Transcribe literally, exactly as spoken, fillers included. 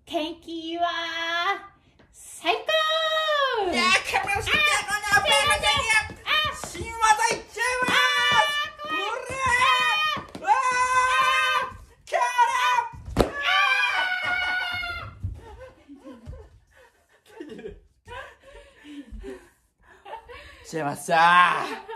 天気は最高。 いやー、カメラ好きだこのアペラちゃんや新技いっちゃいます。ほらー、わー、キャラー。しましたー。